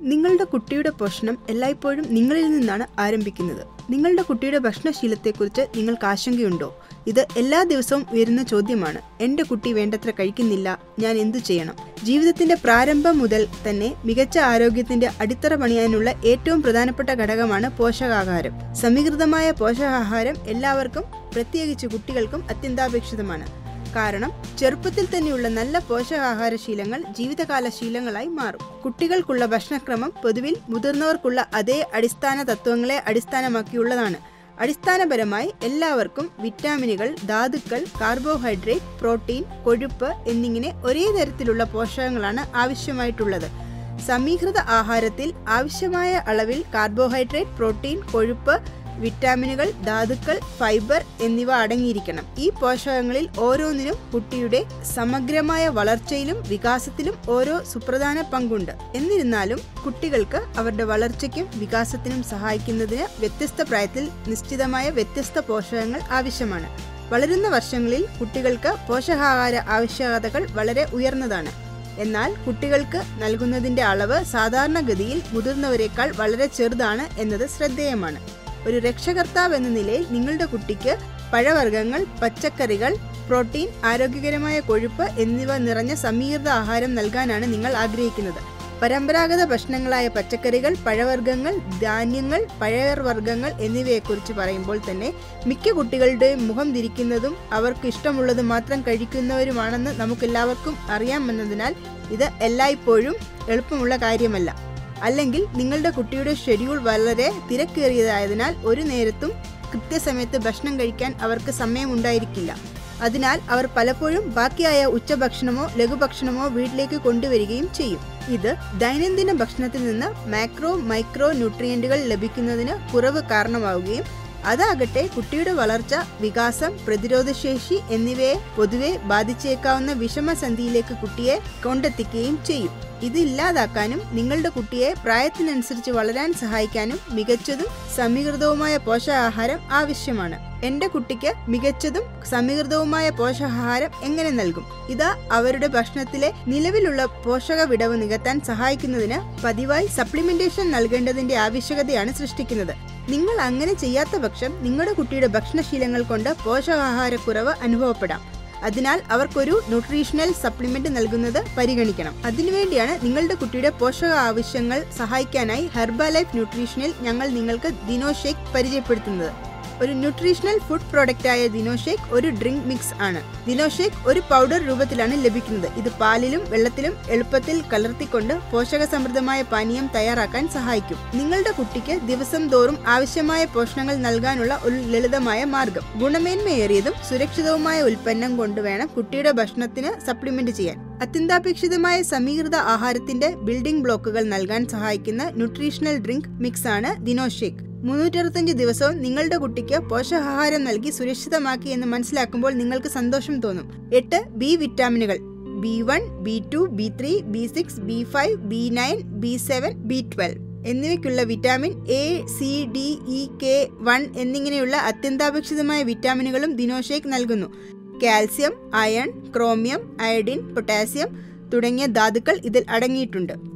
നിങ്ങളുടെ കുട്ടിയുടെ പോഷണം എല്ലായ്പ്പോഴും നിങ്ങളിൽ നിന്നാണ് ആരംഭിക്കുന്നത്. നിങ്ങളുടെ കുട്ടിയുടെ ഭക്ഷണശീലത്തെക്കുറിച്ച് നിങ്ങൾക്ക് ആശങ്കയുണ്ടോ? ഇത് എല്ലാ ദിവസവും ഉയരുന്ന ചോദ്യമാണ്. എൻ്റെ കുട്ടി വേണ്ടത്ര കഴിക്കുന്നില്ല, ഞാൻ എന്തു ചെയ്യണം? ജീവിതത്തിന്റെ പ്രാരംഭം മുതൽ തന്നെ മികച്ച ആരോഗ്യത്തിന്റെ അടിത്തറ പണിയാനുള്ള ഏറ്റവും പ്രധാനപ്പെട്ട ഘടകമാണ് പോഷകാഹാരം. സമീകൃതമായ പോഷകാഹാരം എല്ലാവർക്കും, പ്രത്യേകിച്ച് കുട്ടികൾക്കും അത്യന്താപേക്ഷിതമാണ്. കാരണം ചെറുപ്പത്തിൽ തന്നെയുള്ള നല്ല പോഷകാഹാര ശീലങ്ങൾ ജീവിതകാല ശീലങ്ങളായി മാറും. കുട്ടികൾക്കുള്ള ഭക്ഷണക്രമം പൊതുവിൽ മുതിർന്നവർക്കുള്ള അതേ അടിസ്ഥാന തത്വങ്ങളെ അടിസ്ഥാനമാക്കിയുള്ളതാണ്. അടിസ്ഥാനപരമായി എല്ലാവർക്കും വിറ്റാമിനുകൾ, ധാതുക്കൾ, കാർബോഹൈഡ്രേറ്റ്, പ്രോട്ടീൻ, കൊഴുപ്പ് എന്നിങ്ങനെ ഒരേ തരത്തിലുള്ള പോഷകങ്ങളാണ് ആവശ്യമായിട്ടുള്ളത്. സമീകൃത ആഹാരത്തിൽ ആവശ്യമായ അളവിൽ കാർബോഹൈഡ്രേറ്റ്, പ്രോട്ടീൻ, കൊഴുപ്പ്, വിറ്റാമിനുകൾ, ധാതുക്കൾ, ഫൈബർ എന്നിവ അടങ്ങിയിരിക്കണം. ഈ പോഷകങ്ങളിൽ ഓരോന്നിനും കുട്ടിയുടെ സമഗ്രമായ വളർച്ചയിലും വികാസത്തിലും ഓരോ സുപ്രധാന പങ്കുണ്ട്. എന്നിരുന്നാലും കുട്ടികൾക്ക് അവരുടെ വളർച്ചയ്ക്കും വികാസത്തിനും സഹായിക്കുന്നതിന് വ്യത്യസ്ത പ്രായത്തിൽ നിശ്ചിതമായ വ്യത്യസ്ത പോഷകങ്ങൾ ആവശ്യമാണ്. വളരുന്ന വർഷങ്ങളിൽ കുട്ടികൾക്ക് പോഷകാഹാര ആവശ്യകതകൾ വളരെ ഉയർന്നതാണ്. എന്നാൽ കുട്ടികൾക്ക് നൽകുന്നതിന്റെ അളവ് സാധാരണഗതിയിൽ മുതിർന്നവരെക്കാൾ വളരെ ചെറുതാണ് എന്നത് ശ്രദ്ധേയമാണ്. ഒരു രക്ഷകർത്താവ് എന്ന നിലയിൽ നിങ്ങളുടെ കുട്ടിക്ക് പഴവർഗ്ഗങ്ങൾ, പച്ചക്കറികൾ, പ്രോട്ടീൻ, ആരോഗ്യകരമായ കൊഴുപ്പ് എന്നിവ നിറഞ്ഞ സമീകൃത ആഹാരം നൽകാനാണ് നിങ്ങൾ ആഗ്രഹിക്കുന്നത്. പരമ്പരാഗത ഭക്ഷണങ്ങളായ പച്ചക്കറികൾ, പഴവർഗ്ഗങ്ങൾ, ധാന്യങ്ങൾ, പഴവർഗ്ഗങ്ങൾ എന്നിവയെക്കുറിച്ച് പറയുമ്പോൾ തന്നെ മിക്ക കുട്ടികളുടെയും മുഖം തിരിക്കുന്നതും അവർക്ക് ഇഷ്ടമുള്ളത് മാത്രം കഴിക്കുന്നവരുമാണെന്ന് നമുക്കെല്ലാവർക്കും അറിയാമെന്നതിനാൽ ഇത് എല്ലായ്പ്പോഴും എളുപ്പമുള്ള കാര്യമല്ല. അല്ലെങ്കിൽ നിങ്ങളുടെ കുട്ടിയുടെ ഷെഡ്യൂൾ വളരെ തിരക്കേറിയതായതിനാൽ ഒരു നേരത്തും കൃത്യസമയത്ത് ഭക്ഷണം കഴിക്കാൻ അവർക്ക് സമയമുണ്ടായിരിക്കില്ല. അതിനാൽ അവർ പലപ്പോഴും ബാക്കിയായ ഉച്ചഭക്ഷണമോ ലഘുഭക്ഷണമോ വീട്ടിലേക്ക് കൊണ്ടുവരികയും ചെയ്യും. ഇത് ദൈനംദിന ഭക്ഷണത്തിൽ നിന്ന് മാക്രോ, മൈക്രോ ന്യൂട്രിയന്റുകൾ ലഭിക്കുന്നതിന് കുറവ് കാരണമാവുകയും അതാകട്ടെ കുട്ടിയുടെ വളർച്ച, വികാസം, പ്രതിരോധശേഷി എന്നിവയെ പൊതുവെ ബാധിച്ചേക്കാവുന്ന വിഷമസന്ധിയിലേക്ക് കുട്ടിയെ കൊണ്ടെത്തിക്കുകയും ചെയ്യും. ഇത് ഇല്ലാതാക്കാനും നിങ്ങളുടെ കുട്ടിയെ പ്രായത്തിനനുസരിച്ച് വളരാൻ സഹായിക്കാനും മികച്ചതും സമീകൃതവുമായ പോഷകാഹാരം ആവശ്യമാണ്. എന്റെ കുട്ടിക്ക് മികച്ചതും സമീകൃതവുമായ പോഷകാഹാരം എങ്ങനെ നൽകും? ഇത് അവരുടെ ഭക്ഷണത്തിലെ നിലവിലുള്ള പോഷക വിടവ് നികത്താൻ സഹായിക്കുന്നതിന് പതിവായി സപ്ലിമെന്റേഷൻ നൽകേണ്ടതിന്റെ ആവശ്യകതയാണ് സൃഷ്ടിക്കുന്നത്. നിങ്ങൾ അങ്ങനെ ചെയ്യാത്ത പക്ഷം നിങ്ങളുടെ കുട്ടിയുടെ ഭക്ഷണശീലങ്ങൾ കൊണ്ട് പോഷകാഹാരക്കുറവ് അനുഭവപ്പെടാം. അതിനാൽ അവർക്കൊരു ന്യൂട്രീഷണൽ സപ്ലിമെന്റ് നൽകുന്നത് പരിഗണിക്കണം. അതിനുവേണ്ടിയാണ് നിങ്ങളുടെ കുട്ടിയുടെ പോഷക ആവശ്യങ്ങൾ സഹായിക്കാനായി ഹെർബലൈഫ് ന്യൂട്രീഷനിൽ ഞങ്ങൾ നിങ്ങൾക്ക് ദിനോഷേക്ക് പരിചയപ്പെടുത്തുന്നത്. ഒരു ന്യൂട്രീഷണൽ ഫുഡ് പ്രോഡക്റ്റായ ദിനോഷേക്ക് ഒരു ഡ്രിങ്ക് മിക്സ് ആണ്. ദിനോഷേക്ക് ഒരു പൗഡർ രൂപത്തിലാണ് ലഭിക്കുന്നത്. ഇത് പാലിലും വെള്ളത്തിലും എളുപ്പത്തിൽ കലർത്തിക്കൊണ്ട് പോഷകസമൃദ്ധമായ പാനീയം തയ്യാറാക്കാൻ സഹായിക്കും. നിങ്ങളുടെ കുട്ടിക്ക് ദിവസം തോറും ആവശ്യമായ പോഷണങ്ങൾ നൽകാനുള്ള ഒരു ലളിതമായ മാർഗം. ഗുണമേന്മയേറിയതും സുരക്ഷിതവുമായ ഉൽപ്പന്നം കൊണ്ടുവേണം കുട്ടിയുടെ ഭക്ഷണത്തിന് സപ്ലിമെന്റ് ചെയ്യാൻ. അത്യന്താപേക്ഷിതമായ സമീകൃത ആഹാരത്തിന്റെ ബിൽഡിംഗ് ബ്ലോക്കുകൾ നൽകാൻ സഹായിക്കുന്ന ന്യൂട്രീഷണൽ ഡ്രിങ്ക് മിക്സ് ആണ് ദിനോഷേക്ക്. 365 ദിവസവും നിങ്ങളുടെ കുട്ടിക്ക് പോഷകാഹാരം നൽകി സുരക്ഷിതമാക്കി എന്ന് മനസ്സിലാക്കുമ്പോൾ നിങ്ങൾക്ക് സന്തോഷം തോന്നും. 8 B വിറ്റാമിനുകൾ B1, B2, B3, B6, B5, B9, B7, B12 എന്നിവയ്ക്കുള്ള vitamin A, C, D, E, K1 എന്നിങ്ങനെയുള്ള അത്യന്താപേക്ഷിതമായ വിറ്റാമിനുകളും ദിനോഷേക്ക് നൽകുന്നു. Calcium, iron, chromium, iodine, potassium തുടങ്ങിയ ധാതുക്കൾ ഇതിൽ അടങ്ങിയിട്ടുണ്ട്.